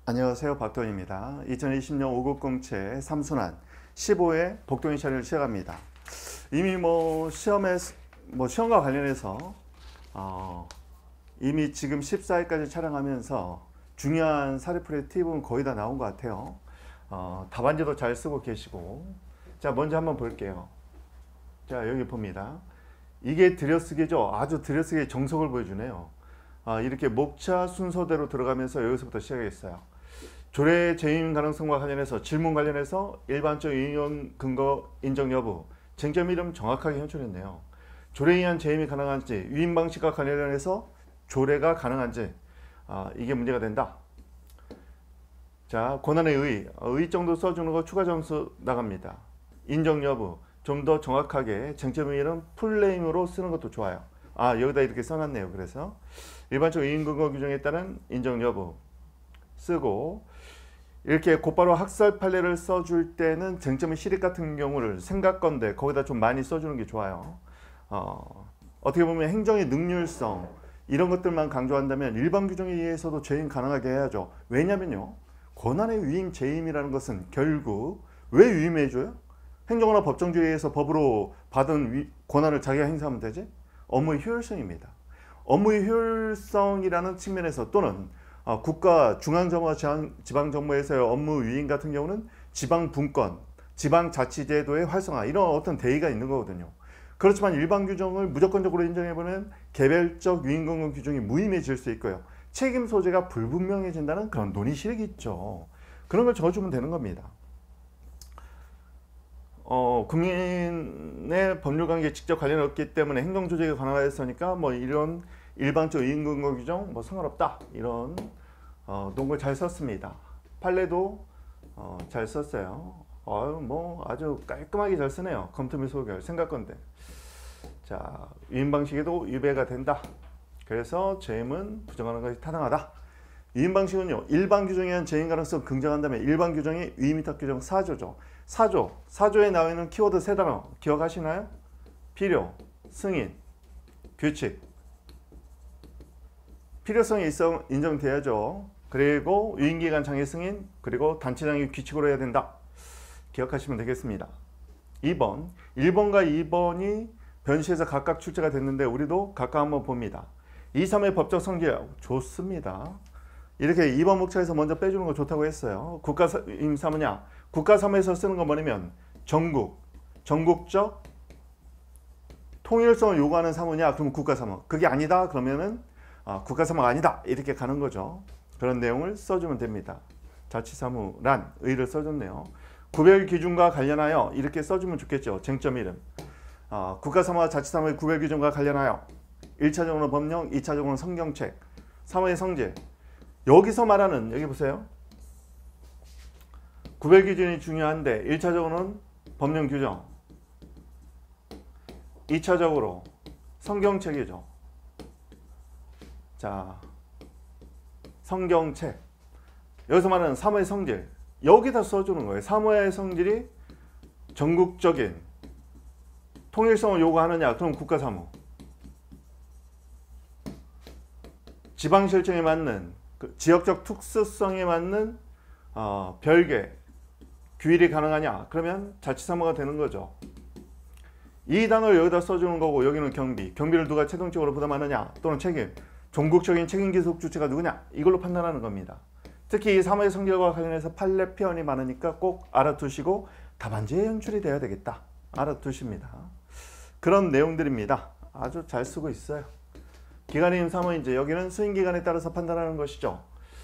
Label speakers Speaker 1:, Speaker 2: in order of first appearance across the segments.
Speaker 1: 안녕하세요. 박도현입니다. 2020년 5급 공채 3순환 15회 복동의 시간을 시작합니다. 이미 시험과 관련해서 이미 지금 14회까지 촬영하면서 중요한 사례풀이 팁은 거의 다 나온 것 같아요. 답안지도 잘 쓰고 계시고, 자 먼저 한번 볼게요. 자 여기 봅니다. 이게 들여쓰기죠. 아주 들여쓰기의 정석을 보여주네요. 이렇게 목차 순서대로 들어가면서 여기서부터 시작했어요. 조례 재임 가능성과 관련해서 질문 관련해서 일반적 인용 근거 인정 여부, 쟁점 이름 정확하게 현출했네요. 조례에 의한 재임이 가능한지, 위임 방식과 관련해서 조례가 가능한지, 이게 문제가 된다. 자, 권한의 의 정도 써주는 거 추가 점수 나갑니다. 인정 여부, 좀 더 정확하게 쟁점 이름 풀네임으로 쓰는 것도 좋아요. 여기다 이렇게 써놨네요. 그래서 일반적 위임 근거 규정에 따른 인정 여부 쓰고, 이렇게 곧바로 학설 판례를 써줄 때는 쟁점의 실익 같은 경우를 생각건데 거기다 좀 많이 써주는 게 좋아요. 어떻게 보면 행정의 능률성 이런 것들만 강조한다면 일반 규정에 의해서도 재임 가능하게 해야죠. 왜냐면요, 권한의 위임 재임이라는 것은 결국 왜 위임해줘요? 행정이나 법정주의에 의해서 법으로 받은 권한을 자기가 행사하면 되지? 업무의 효율성입니다. 업무의 효율성이라는 측면에서 또는 국가 중앙정부와 지방정부에서의 업무 위임 같은 경우는 지방분권, 지방자치제도의 활성화 이런 어떤 대의가 있는 거거든요. 그렇지만 일반 규정을 무조건적으로 인정해보는 개별적 위임근거 규정이 무의미해질 수 있고요. 책임 소재가 불분명해진다는 그런 논의실익이 있죠. 그런 걸 적어주면 되는 겁니다. 국민의 법률관계에 직접 관련이 없기 때문에 행정조직이 관할했으니까 이런 일반적 위임근거 규정 상관없다, 이런 논걸 잘 썼습니다. 판례도 잘 썼어요. 아주 깔끔하게 잘 쓰네요. 검토 및 소결 생각건데. 자, 위임 방식에도 위배가 된다. 그래서 재임은 부정하는 것이 타당하다. 위임 방식은요, 일반 규정에 의한 재임 가능성 긍정한다면 일반 규정이 위임위탁 규정 4조죠. 4조에 나와 있는 키워드 세 단어 기억하시나요? 필요, 승인, 규칙. 필요성이 인정돼야죠. 그리고 유인기간 장애 승인, 그리고 단체장애 규칙으로 해야 된다. 기억하시면 되겠습니다. 2번, 1번과 2번이 변시에서 각각 출제가 됐는데 우리도 각각 한번 봅니다. 2, 3의 법적 성질 좋습니다. 이렇게 2번 목차에서 먼저 빼주는 거 좋다고 했어요. 국가임 사무냐? 국가사무에서 쓰는 건 뭐냐면 전국적 통일성을 요구하는 사무냐? 그러면 국가사무. 그게 아니다 그러면은 국가사무가 아니다 이렇게 가는 거죠. 그런 내용을 써주면 됩니다. 자치사무란 의를 써줬네요. 구별 기준과 관련하여 이렇게 써주면 좋겠죠. 쟁점 이름. 국가사무와 자치사무의 구별 기준과 관련하여 1차적으로 법령, 2차적으로 성경책, 사무의 성질. 여기서 말하는, 여기 보세요. 구별 기준이 중요한데 1차적으로는 법령 규정, 2차적으로 성경책이죠. 자, 성경책. 여기서 말하는 사무의 성질. 여기다 써주는 거예요. 사무의 성질이 전국적인 통일성을 요구하느냐? 그럼 국가사무. 지방실정에 맞는, 지역적 특수성에 맞는 별개, 규율이 가능하냐? 그러면 자치사무가 되는 거죠. 이 단어를 여기다 써주는 거고, 여기는 경비를 누가 최종적으로 부담하느냐? 또는 책임. 전국적인 책임기속 주체가 누구냐? 이걸로 판단하는 겁니다. 특히 이 사무의 성질과 관련해서 판례 표현이 많으니까 꼭 알아두시고 답안지에 연출이 돼야 되겠다. 알아두십니다. 그런 내용들입니다. 아주 잘 쓰고 있어요. 기간임 사무, 이제 여기는 수행기간에 따라서 판단하는 것이죠.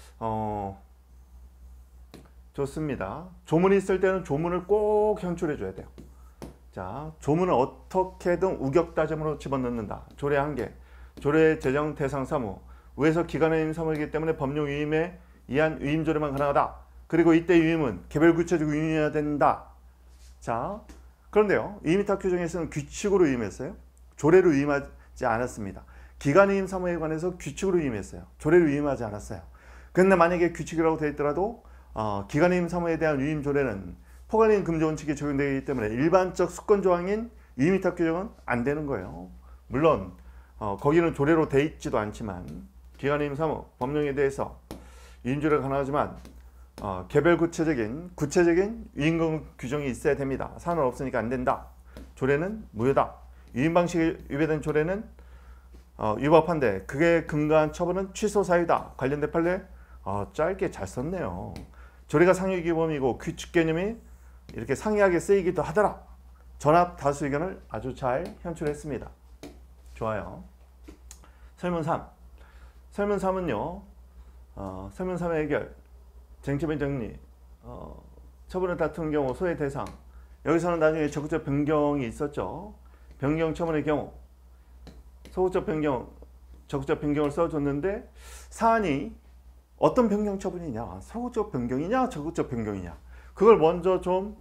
Speaker 1: 좋습니다. 조문이 있을 때는 조문을 꼭 현출해 줘야 돼요. 자, 조문을 어떻게든 우격다짐으로 집어넣는다. 조례 한계. 조례 제정 대상 사무. 위에서 기간임 사무이기 때문에 법령 위임에 의한 위임 조례만 가능하다. 그리고 이때 위임은 개별 구체적 위임이어야 된다. 자, 그런데요, 위임위탁 규정에서는 규칙으로 위임했어요. 조례로 위임하지 않았습니다. 기간임 사무에 관해서 규칙으로 위임했어요. 조례로 위임하지 않았어요. 그런데 만약에 규칙이라고 되어 있더라도 기간임 사무에 대한 위임 조례는 포괄임 금지원칙이 적용되기 때문에 일반적 수권조항인 위임위탁 규정은 안 되는 거예요. 물론 거기는 조례로 돼 있지도 않지만 기간임 사무 법령에 대해서 위임조례가 가능하지만 개별 구체적인 위임금 규정이 있어야 됩니다. 사안은 없으니까 안 된다. 조례는 무효다. 위임 방식이 위배된 조례는 위법한데 그게 근거한 처분은 취소 사유다. 관련된 판례 짧게 잘 썼네요. 조례가 상위규범이고 규칙 개념이 이렇게 상이하게 쓰이기도 하더라. 전압 다수 의견을 아주 잘 현출했습니다. 좋아요. 설문 3. 설문 3은요. 설문 3의 해결. 쟁점의 정리. 처분을 다투는 경우 소외 대상. 여기서는 나중에 적극적 변경이 있었죠. 변경 처분의 경우 소극적 변경, 적극적 변경을 써줬는데 사안이 어떤 변경 처분이냐, 소극적 변경이냐, 적극적 변경이냐, 그걸 먼저 좀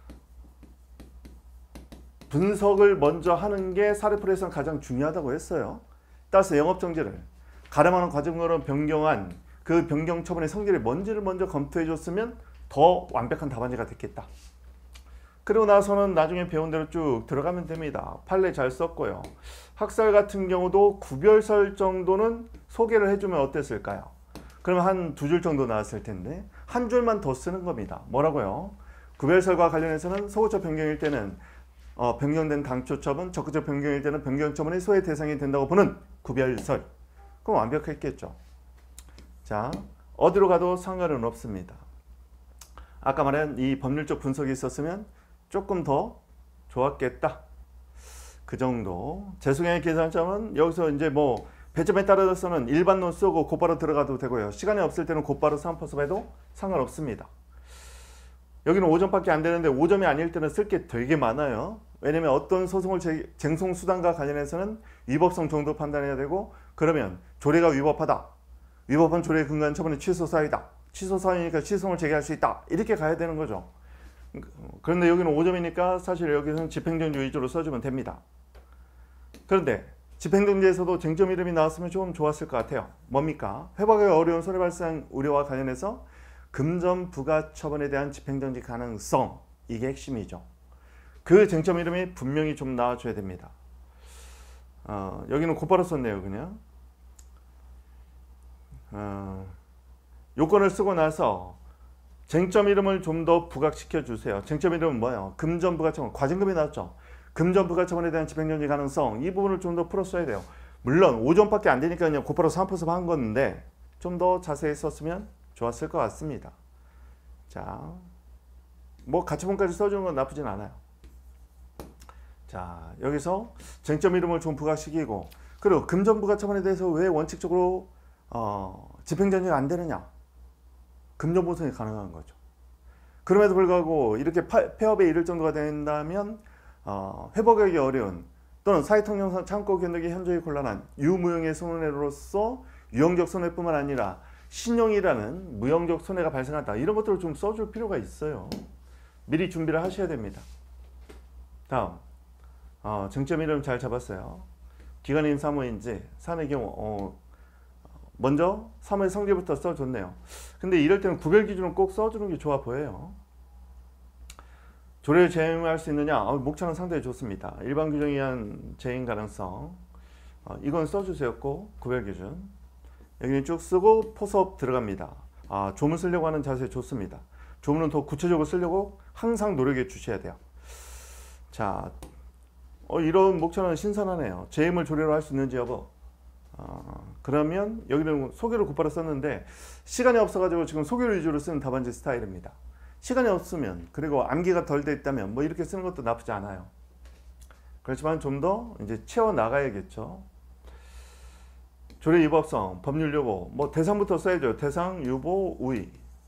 Speaker 1: 분석을 먼저 하는 게 사례풀이에서는 가장 중요하다고 했어요. 따라서 영업정지를 가름하는 과정으로 변경한 그 변경 처분의 성질이 뭔지를 먼저 검토해 줬으면 더 완벽한 답안지가 됐겠다. 그리고 나서는 나중에 배운 대로 쭉 들어가면 됩니다. 판례 잘 썼고요. 학설 같은 경우도 구별설 정도는 소개를 해주면 어땠을까요? 그러면 한 2줄 정도 나왔을 텐데 한 줄만 더 쓰는 겁니다. 뭐라고요? 구별설과 관련해서는 소극적 변경일 때는 변경된 당초 처분, 적극적 변경일 때는 변경 처분의 소외 대상이 된다고 보는 구별설. 그럼 완벽했겠죠. 자, 어디로 가도 상관은 없습니다. 아까 말한 이 법률적 분석이 있었으면 조금 더 좋았겠다. 그 정도. 재수경의 계산점은 여기서 이제 뭐 배점에 따라서는 일반론 쓰고 곧바로 들어가도 되고요. 시간이 없을 때는 곧바로 사은법섭 해도 상관없습니다. 여기는 5점밖에 안 되는데 5점이 아닐 때는 쓸 게 되게 많아요. 왜냐면 어떤 소송을 쟁송수단과 관련해서는 위법성 정도 판단해야 되고, 그러면 조례가 위법하다. 위법한 조례에 근거한 처분의 취소 사유다. 취소 사유니까 취소를 제기할 수 있다. 이렇게 가야 되는 거죠. 그런데 여기는 5점이니까 사실 여기서는 집행정지 위주로 써주면 됩니다. 그런데 집행정지에서도 쟁점 이름이 나왔으면 좀 좋았을 것 같아요. 뭡니까? 회복하기 어려운 손해 발생 우려와 관련해서 금전 부가 처분에 대한 집행정지 가능성, 이게 핵심이죠. 그 쟁점 이름이 분명히 좀 나와줘야 됩니다. 여기는 곧바로 썼네요. 그냥 요건을 쓰고 나서 쟁점 이름을 좀 더 부각시켜 주세요. 쟁점 이름은 뭐예요? 금전 부가 처분, 과징금이 나왔죠. 금전 부가 처분에 대한 집행정지 가능성, 이 부분을 좀 더 풀었어야 돼요. 물론 5점밖에 안 되니까 그냥 곧바로 사은법섭 한 건데 좀 더 자세히 썼으면 좋았을 것 같습니다. 자, 뭐 가처분까지 써주는 건 나쁘진 않아요. 자, 여기서 쟁점 이름을 좀 부각시키고, 그리고 금전 부가 처분에 대해서 왜 원칙적으로 집행정지가 안 되느냐? 금전 보상이 가능한 거죠. 그럼에도 불구하고 이렇게 폐업에 이를 정도가 된다면 회복하기 어려운 또는 사회통념상 참고 견디기 현저히 곤란한 유무용의 손해로서 유형적 손해뿐만 아니라 신용이라는 무형적 손해가 발생한다. 이런 것들을 좀 써줄 필요가 있어요. 미리 준비를 하셔야 됩니다. 다음, 쟁점 이름 잘 잡았어요. 기관인 사무인지 사안의 경우 먼저 사무의 성질부터 써줬네요. 근데 이럴 때는 구별 기준을 꼭 써주는 게 좋아 보여요. 조례를 재임할 수 있느냐? 목차는 상당히 좋습니다. 일반 규정에 의한 재임 가능성, 이건 써주세요. 꼭 구별 기준. 여기는 쭉 쓰고 포섭 들어갑니다. 조문 쓰려고 하는 자세 좋습니다. 조문은 더 구체적으로 쓰려고 항상 노력해 주셔야 돼요. 자, 이런 목차는 신선하네요. 재임을 조례로 할 수 있는지 여부. 그러면 여기는 소개를 곧바로 썼는데 시간이 없어가지고 지금 소개를 위주로 쓰는 답안지 스타일입니다. 시간이 없으면, 그리고 암기가 덜 돼 있다면 뭐 이렇게 쓰는 것도 나쁘지 않아요. 그렇지만 좀 더 이제 채워 나가야겠죠. 조례 위법성, 법률 요구, 뭐 대상부터 써야죠. 대상, 유보, 우의.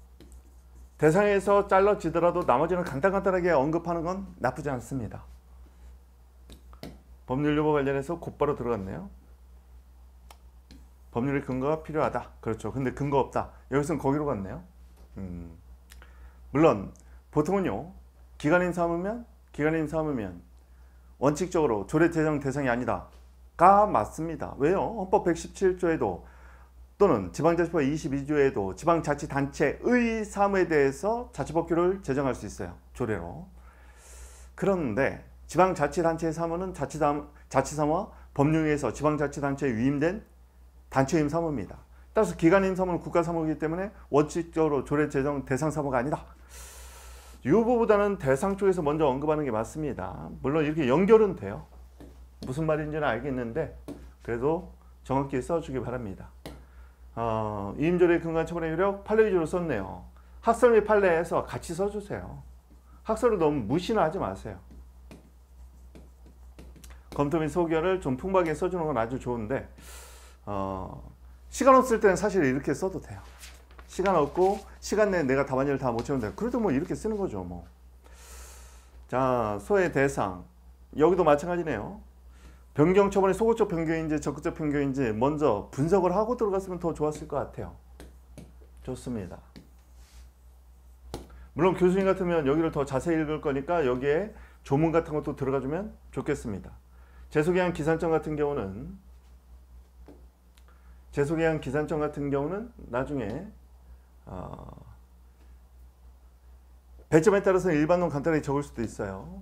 Speaker 1: 대상에서 잘라지더라도 나머지는 간단하게 언급하는 건 나쁘지 않습니다. 법률 요구 관련해서 곧바로 들어갔네요. 법률의 근거가 필요하다. 그렇죠. 근데 근거 없다. 여기서는 거기로 갔네요. 물론 보통은요, 기관인 사무면 원칙적으로 조례 제정 대상이 아니다 가 맞습니다. 왜요? 헌법 117조에도 또는 지방자치법 22조에도 지방자치단체의 사무에 대해서 자치법규를 제정할 수 있어요. 조례로. 그런데 지방자치단체의 사무는 자치사무와 법령에 의해서 지방자치단체에 위임된 단체임 사무입니다. 따라서 기간임 사무는 국가 사무이기 때문에 원칙적으로 조례 제정 대상 사무가 아니다. 이 부분보다는 대상 쪽에서 먼저 언급하는 게 맞습니다. 물론 이렇게 연결은 돼요. 무슨 말인지는 알겠는데 그래도 정확히 써주기 바랍니다. 위임조례 근거한 처분의 효력 판례 위주로 썼네요. 학설 및 판례에서 같이 써주세요. 학설을 너무 무시는 하지 마세요. 검토 및 소견을 좀 풍부하게 써주는 건 아주 좋은데 시간 없을 때는 사실 이렇게 써도 돼요. 시간 없고 시간 내에 내가 답안지를 다 못 채운다. 그래도 뭐 이렇게 쓰는 거죠. 뭐. 자, 소의 대상 여기도 마찬가지네요. 변경 처분의 소극적 변경인지 적극적 변경인지 먼저 분석을 하고 들어갔으면 더 좋았을 것 같아요. 좋습니다. 물론 교수님 같으면 여기를 더 자세히 읽을 거니까 여기에 조문 같은 것도 들어가주면 좋겠습니다. 재소기한 기산점 같은 경우는 나중에 배점에 따라서는 일반론 간단하게 적을 수도 있어요.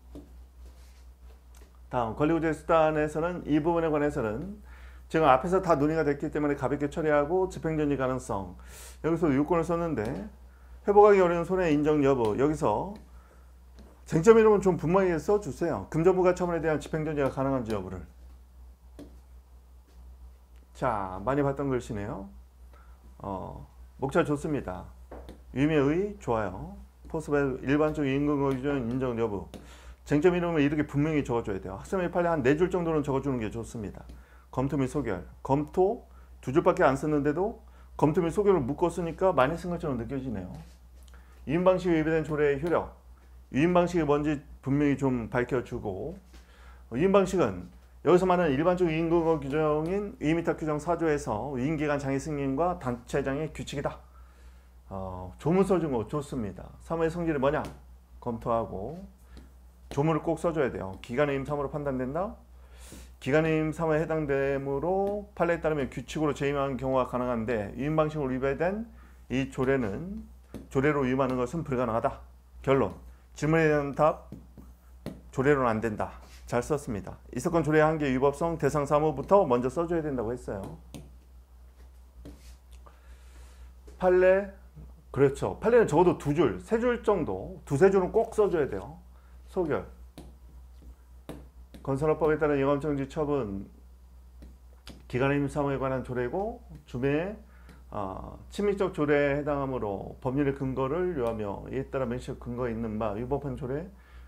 Speaker 1: 다음 권리구제 수단에서는 이 부분에 관해서는 지금 앞에서 다 논의가 됐기 때문에 가볍게 처리하고 집행정지 가능성 여기서 요건을 썼는데 회복하기 어려운 손해 인정 여부 여기서 쟁점 이름은 좀 분명하게 써주세요. 금전부가 처분에 대한 집행정지가 가능한지 여부를. 자, 많이 봤던 글씨네요. 목차 좋습니다. 위임의 좋아요. 포스벨 일반적 임금거 기준 인정 여부. 쟁점 이름을 이렇게 분명히 적어줘야 돼요. 학생의 판례 한 4줄 정도는 적어주는 게 좋습니다. 검토 및 소결. 검토 2줄밖에 안 썼는데도 검토 및 소결을 묶어 쓰니까 많이 쓴 것처럼 느껴지네요. 위임 방식에 위배된 조례의 효력. 위임 방식이 뭔지 분명히 좀 밝혀주고 위임 방식은 여기서 말하는 일반적 위임근거 규정인 위임위탁 규정 4조에서 위임기간 장애 승인과 단체장의 규칙이다. 조문 써준 거 좋습니다. 사무의 성질이 뭐냐? 검토하고 조문을 꼭 써줘야 돼요. 기간의 임 사무로 판단된다. 기간의 임 사무에 해당되므로 판례에 따르면 규칙으로 재임하는 경우가 가능한데 위임 방식으로 위배된 이 조례로 위임하는 것은 불가능하다. 결론. 질문에 대한 답. 조례로는 안 된다. 잘 썼습니다. 이 사건 조례의 한계 위법성 대상 사무부터 먼저 써줘야 된다고 했어요. 판례. 그렇죠. 판례는 적어도 2줄, 3줄 정도, 2-3줄은 꼭 써줘야 돼요. 소결. 건설업법에 따른 영업정지 처분 기간의 임 사무에 관한 조례고 주매에 친밀적 조례에 해당하므로 법률의 근거를 요하며 이에 따라 명시적 근거에 있는 바 위법한 조례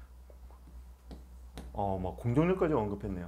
Speaker 1: 공정률까지 언급했네요.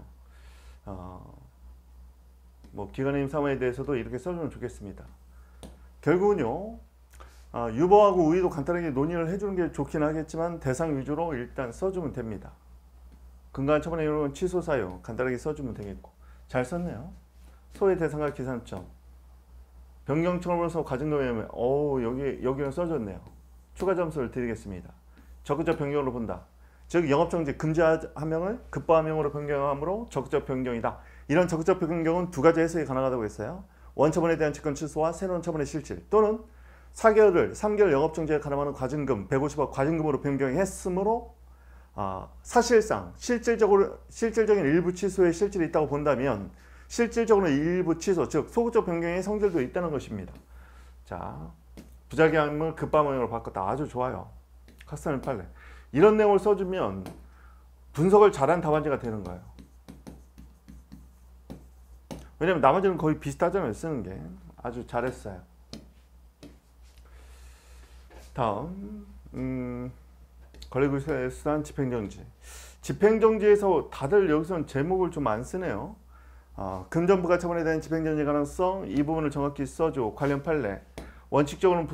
Speaker 1: 기간의 임 사무에 대해서도 이렇게 써주면 좋겠습니다. 결국은요. 유보하고 우위도 간단하게 논의를 해주는 게 좋긴 하겠지만 대상 위주로 일단 써주면 됩니다. 근거한 처분의 이유는 취소 사유 간단하게 써주면 되겠고 잘 썼네요. 소의 대상과 기산점 변경 처분으로서 과징금의 여기는 써줬네요. 추가 점수를 드리겠습니다. 적극적 변경으로 본다. 즉 영업정지 금지함형을 급보함형으로 변경함으로 적극적 변경이다. 이런 적극적 변경은 2가지 해석이 가능하다고 했어요. 원처분에 대한 직권 취소와 새로운 처분의 실질 또는 3개월 영업정지에 가담하는 과징금 150억 과징금으로 변경했으므로 사실상 실질적인 일부 취소에 실질이 있다고 본다면 실질적으로 일부 취소 즉 소극적 변경의 성질도 있다는 것입니다. 자, 부작용을 급보함형으로 바꿨다. 아주 좋아요. 학생의 판례. 이런 내용을 써주면 분석을 잘한 답안지가 되는 거예요. 왜냐면 나머지는 거의 비슷하잖아요. 쓰는 게. 아주 잘했어요. 다음 권리구제 수단 집행정지. 집행정지에서 다들 여기서는 제목을 좀 안 쓰네요. 금전부가 처분에 대한 집행정지 가능성 이 부분을 정확히 써줘. 관련 판례. 원칙적으로는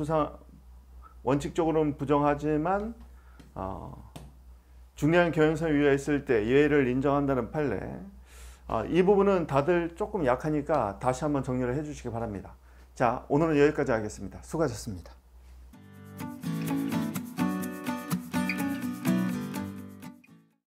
Speaker 1: 부정하지만 중대한 경영상 위해가 있을 때 예외를 인정한다는 판례. 이 부분은 다들 조금 약하니까 다시 한번 정리를 해 주시기 바랍니다. 자, 오늘은 여기까지 하겠습니다. 수고하셨습니다.